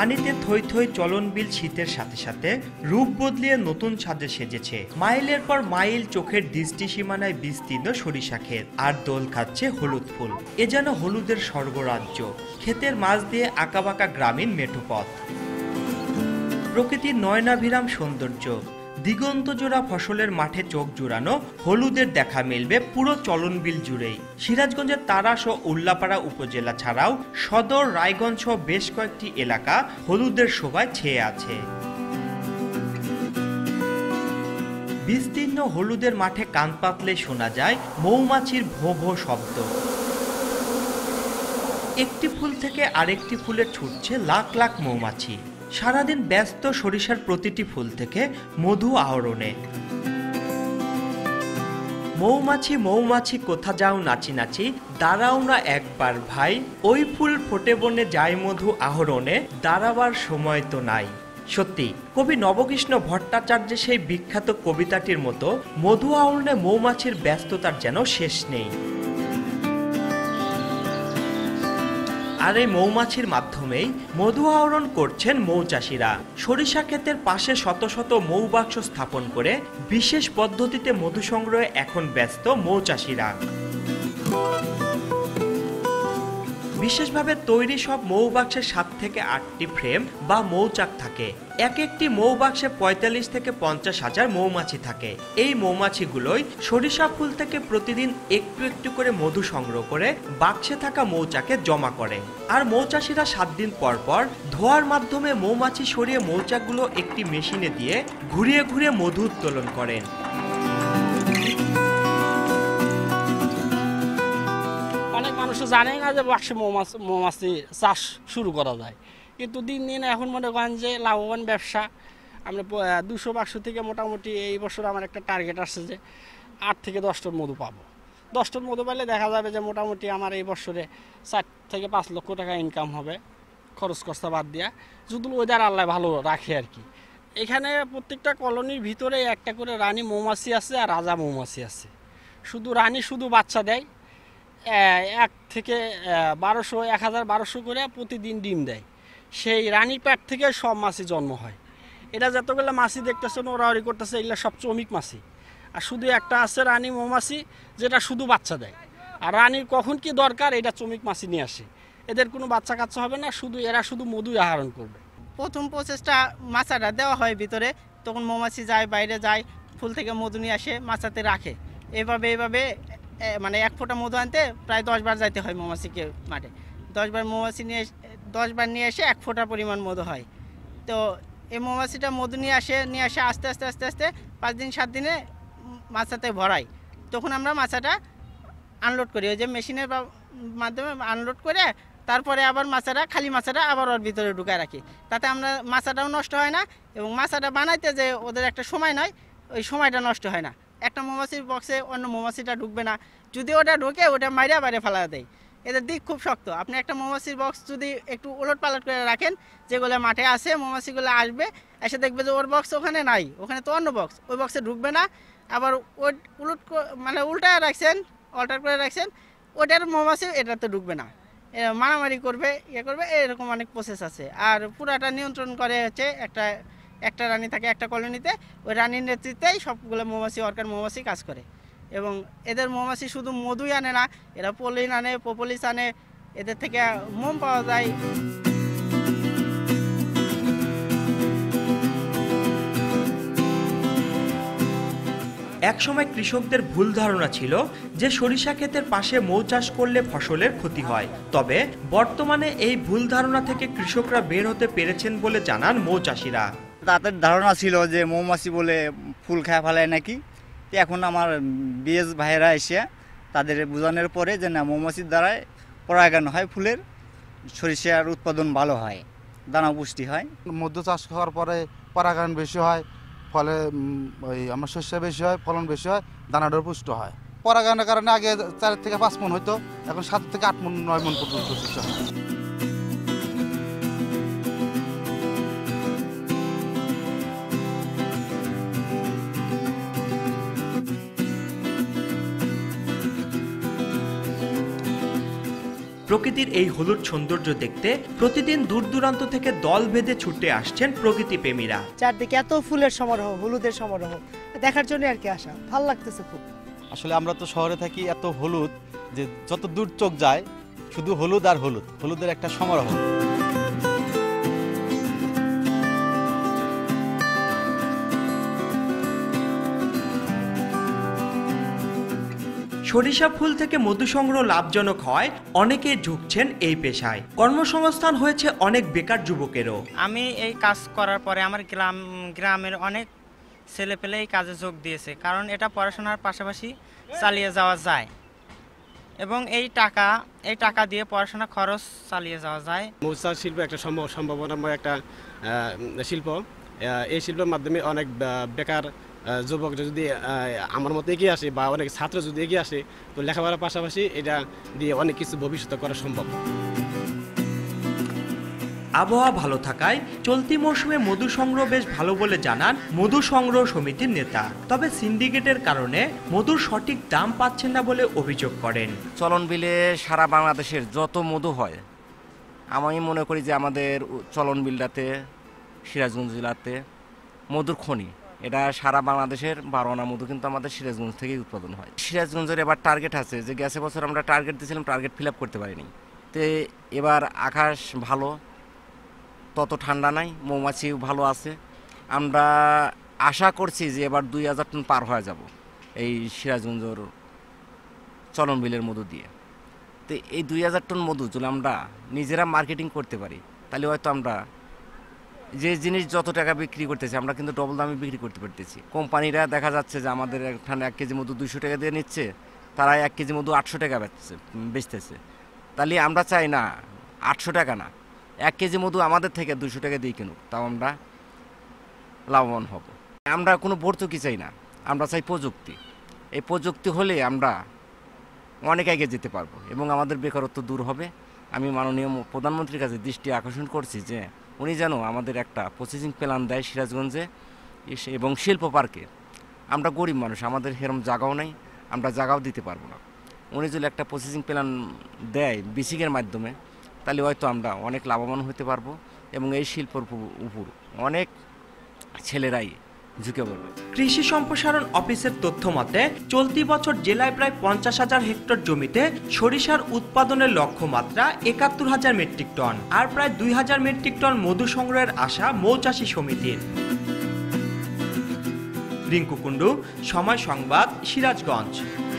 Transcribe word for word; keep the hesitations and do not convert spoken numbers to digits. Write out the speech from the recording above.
পানিতে থই থই চলনবিল শীতের সাথে সাথে রূপ বদলিয়ে নতুন সাজে সেজেছে। মাইলের পর মাইল চোখের দৃষ্টি সীমানায় বিস্তীর্ণ সরিষা ক্ষেত, আর দোল খাচ্ছে হলুদ ফুল। এ যেন হলুদের স্বর্গরাজ্য। ক্ষেতের মাঝ দিয়ে আঁকাবাঁকা গ্রামীণ মেঠোপথ, প্রকৃতির নয়নাভিরাম সৌন্দর্য, দিগন্ত জোড়া ফসলের মাঠে চোখ জুড়ানো হলুদের দেখা মিলবে পুরো চলনবিল জুড়েই। সিরাজগঞ্জের তারাস ও উল্লাপাড়া উপজেলা ছাড়াও সদর, রায়গঞ্জ সহ বেশ কয়েকটি এলাকা হলুদের শোভায় ছেয়ে আছে। বিস্তীর্ণ হলুদের মাঠে কান পাতলে শোনা যায় মৌমাছির ভোঁ ভোঁ শব্দ। একটি ফুল থেকে আরেকটি ফুলে ছুটছে লাখ লাখ মৌমাছি, সারাদিন ব্যস্ত সরিষার প্রতিটি ফুল থেকে মধু আহরণে। মৌমাছি মৌমাছি কোথা যাও নাচি নাচি, দাঁড়াও না একবার ভাই, ওই ফুল ফোটে বনে যায় মধু আহরণে, দাঁড়াবার সময় তো নাই। সত্যি কবি নবকৃষ্ণ ভট্টাচার্যের সেই বিখ্যাত কবিতাটির মতো মধু আহরণে মৌমাছির ব্যস্ততার যেন শেষ নেই। আর এই মৌমাছির মাধ্যমেই মধু আহরণ করছেন মৌচাষীরা। সরিষা ক্ষেতের পাশে শত শত মৌবাক্স স্থাপন করে বিশেষ পদ্ধতিতে মধু সংগ্রহে এখন ব্যস্ত মৌচাষীরা। বিশেষভাবে তৈরি সব মৌবাক্সে সাত থেকে আটটি ফ্রেম বা মৌচাক থাকে। এক একটি মৌবাক্সে পঁয়তাল্লিশ থেকে পঞ্চাশ হাজার মৌমাছি থাকে। এই মৌমাছিগুলোই সরিষা ফুল থেকে প্রতিদিন একটু একটু করে মধু সংগ্রহ করে বাক্সে থাকা মৌচাকে জমা করে। আর মৌচাষীরা সাত দিন পর পর ধোয়ার মাধ্যমে মৌমাছি সরিয়ে মৌচাকগুলো একটি মেশিনে দিয়ে ঘুরিয়ে ঘুরিয়ে মধু উত্তোলন করেন। অনেক মানুষ জানে না যে বাক্সে মৌমাছি মৌমাছি চাষ শুরু করা যায়, কিন্তু দিন দিন এখন মনে করেন যে লাভবান ব্যবসা। আমরা দুশো বাক্স থেকে মোটামুটি এই বছর আমার একটা টার্গেট আসছে যে আট থেকে দশ টন মধু পাবো। দশ টন মধু পাইলে দেখা যাবে যে মোটামুটি আমার এই বছরে চার থেকে পাঁচ লক্ষ টাকা ইনকাম হবে, খরচ খরচা বাদ দিয়া, যদি ওইদার আল্লাহ ভালো রাখে আর কি। এখানে প্রত্যেকটা কলোনির ভিতরে একটা করে রানী মৌমাছি আছে আর রাজা মৌমাছি আছে। শুধু রানী শুধু বাচ্চা দেয়, এক থেকে বারোশো এক হাজার বারোশো করে প্রতিদিন ডিম দেয়। সেই রানীর পেট থেকে সব মাছি জন্ম হয়। এটা যতগুলো মাছি দেখতেছেন ওরাওরি করতেছে, এগুলো সব চমিক মাছি। আর শুধু একটা আছে রানী মৌমাছি যেটা শুধু বাচ্চা দেয়। আর রানীর কখন কি দরকার এটা চমিক মাছি নিয়ে আসে। এদের কোনো বাচ্চা কাচ্চা হবে না, শুধু এরা শুধু মধুই আহরণ করবে। প্রথম প্রসেসটা মাছাটা দেওয়া হয় ভিতরে, তখন মৌমাছি যায়, বাইরে যায়, ফুল থেকে মধু নিয়ে আসে, মাছাতে রাখে। এভাবে এভাবে মানে এক ফোঁটা মধু আনতে প্রায় দশ বার যাইতে হয় মৌমাছিকে মাঠে। দশ বার মৌমাছি নিয়ে দশ বার নিয়ে এসে এক ফোঁটা পরিমাণ মধু হয়। তো এই মৌমাছিটা মধু নিয়ে আসে নিয়ে আসে আস্তে আস্তে আস্তে আস্তে পাঁচ দিন সাত দিনে মাছাতে ভরাই। তখন আমরা মাছাটা আনলোড করি, ওই যে মেশিনের মাধ্যমে আনলোড করে তারপরে আবার মাছাটা খালি মাছাটা আবার ওর ভিতরে ঢুকায় রাখি। তাতে আমরা মাছাটাও নষ্ট হয় না, এবং মাছাটা বানাইতে যে ওদের একটা সময় নয়, ওই সময়টা নষ্ট হয় না। একটা মৌমাছির বক্সে অন্য মৌমাছিটা ঢুকবে না, যদি ওটা ঢুকে ওটা মাইরা বাইরে ফেলা দেয়। এদের দিক খুব শক্ত। আপনি একটা মৌমাছির বক্স যদি একটু উলট পালট করে রাখেন, যেগুলো মাঠে আসে মৌমাছিগুলো আসবে, এসে দেখবে যে ওর বক্স ওখানে নাই, ওখানে তো অন্য বক্স, ওই বক্সে ঢুকবে না। আবার ওই উলট মানে উল্টা রাখছেন, অল্টার করে রাখছেন, ওটার মৌমাছি এটাতে ঢুকবে না, মারামারি করবে, ইয়ে করবে, এরকম অনেক প্রসেস আছে। আর পুরাটা নিয়ন্ত্রণ করে হচ্ছে একটা একটা রানী থাকে একটা কলোনিতে, ওই রানীর নেতৃত্বেই সবগুলো মৌমাছি ওয়ার্কার মৌমাছি কাজ করে। এবং এদের মৌমাছি শুধু মধুই আনে না, এরা পলিন আনে, প্রোপোলিস আনে, এদের থেকে মোম পাওয়া যায়। একসময় কৃষকদের ভুল ধারণা ছিল যে সরিষা ক্ষেতের পাশে মৌ চাষ করলে ফসলের ক্ষতি হয়। তবে বর্তমানে এই ভুল ধারণা থেকে কৃষকরা বের হতে পেরেছেন বলে জানান মৌচাষীরা। তাদের ধারণা ছিল যে মৌমাছি বলে ফুল খায় ফেলায় নাকি। এখন আমার বিএস ভাইয়েরা এসে তাদের বোঝানোর পরে যে না, মৌমাছির দ্বারাই পরাগায়ন হয় ফুলের, সরিষার উৎপাদন ভালো হয়, দানা পুষ্টি হয়। মধু চাষ করার পরে পরাগায়ন বেশি হয়, ফলে ওই আমার শস্য বেশি হয়, ফলন বেশি হয়, দানাটাও পুষ্ট হয়। পরাগায়নের কারণে আগে চার থেকে পাঁচ মন হইতো, এখন সাত থেকে আট মন নয় মন পর্যন্ত শস্য হয়। প্রকৃতির এই হলুদ সৌন্দর্য দেখতে প্রতিদিন দূর দূরান্ত থেকে দল বেঁধে ছুটে আসছেন প্রকৃতি প্রেমীরা। চারদিকে এত ফুলের সমারোহ, হলুদের সমারোহ দেখার জন্য আর কি আসা, ভালো লাগতেছে খুব। আসলে আমরা তো শহরে থাকি, এত হলুদ যে যত দূর চোখ যায় শুধু হলুদ আর হলুদ, হলুদের একটা সমারোহ। সরিষা ফুল থেকে মধু সংগ্রহ লাভজনক হয় অনেকে ঝুঁকছেন এই পেশায়। কর্মসংস্থান হয়েছে অনেক বেকার যুবকেরও। আমি এই কাজ করার পরে আমার গ্রাম গ্রামের অনেক ছেলেপেলে এই কাজে যোগ দিয়েছে, কারণ এটা পড়াশোনার পাশাপাশি চালিয়ে যাওয়া যায় এবং এই টাকা এই টাকা দিয়ে পড়াশোনা খরচ চালিয়ে যাওয়া যায়। মৌচাক শিল্প একটা সম্ভব সম্ভাবনাময় একটা শিল্প। এই শিল্পের মাধ্যমে অনেক বেকার যুবক যদি আমার মতো এগিয়ে আসে বা অনেক ছাত্র যদি এগিয়ে আসে, তো লেখাপড়ার পাশাপাশি এটা দিয়ে অনেক কিছু ভবিষ্যতে করা সম্ভব। আবহাওয়া ভালো থাকায় চলতি মৌসুমে মধু সংগ্রহ বেশ ভালো বলে জানান মধু সংগ্রহ সমিতির নেতা। তবে সিন্ডিকেটের কারণে মধুর সঠিক দাম পাচ্ছেন না বলে অভিযোগ করেন। চলন বিলে সারা বাংলাদেশের যত মধু হয়, আমি মনে করি যে আমাদের চলন বিলটাতে সিরাজগঞ্জ জেলাতে মধুর খনি, এটা সারা বাংলাদেশের বারো আনা মধু কিন্তু আমাদের সিরাজগঞ্জ থেকেই উৎপাদন হয়। সিরাজগঞ্জের এবার টার্গেট আছে যে গেছে বছর আমরা টার্গেট দিয়েছিলাম, টার্গেট ফিল আপ করতে পারিনি। তো এবার আকাশ ভালো, তত ঠান্ডা নাই, মৌমাছিও ভালো আছে। আমরা আশা করছি যে এবার দুই হাজার টন পার হয়ে যাব এই সিরাজগঞ্জের চলন বিলের মধু দিয়ে। তো এই দুই হাজার টন মধু যদি আমরা নিজেরা মার্কেটিং করতে পারি, তাহলে হয়তো আমরা যে জিনিস যত টাকা বিক্রি করতেছি আমরা কিন্তু ডবল দামে বিক্রি করতে পারতেছি। কোম্পানিরা দেখা যাচ্ছে যে আমাদের এখানে এক কেজি মধু দুইশো টাকা দিয়ে নিচ্ছে, তারা এক কেজি মধু আটশো টাকা বেচছে বেচতেছে। তাহলে আমরা চাই না আটশো টাকা না, এক কেজি মধু আমাদের থেকে দুশো টাকা দিয়ে কিনুক, তাও আমরা লাভবান হব। আমরা কোনো ভর্তুকি চাই না, আমরা চাই প্রযুক্তি। এই প্রযুক্তি হলে আমরা অনেক আগে যেতে পারবো এবং আমাদের বেকারত্ব দূর হবে। আমি মাননীয় প্রধানমন্ত্রীর কাছে দৃষ্টি আকর্ষণ করছি যে উনি যেন আমাদের একটা প্রসেসিং প্ল্যান দেয় সিরাজগঞ্জে এবং শিল্প পার্কে। আমরা গরিব মানুষ, আমাদের সেরকম জায়গাও নেই, আমরা জায়গাও দিতে পারবো না। উনি যদি একটা প্রসেসিং প্ল্যান দেয় বিসিকের মাধ্যমে, তাহলে হয়তো আমরা অনেক লাভবান হতে পারবো এবং এই শিল্পের উপর অনেক ছেলেরাই ঝুঁকে পড়বে। কৃষি সম্প্রসারণ অফিসের তথ্য মতে চলতি বছর জেলায় প্রায় পঞ্চাশ হাজার হেক্টর জমিতে সরিষার উৎপাদনের লক্ষ্যমাত্রা একাত্তর হাজার মেট্রিক টন, আর প্রায় দুই হাজার মেট্রিক টন মধু সংগ্রহের আশা মৌচাষী সমিতির। রিঙ্কু কুণ্ডু, সময় সংবাদ, সিরাজগঞ্জ।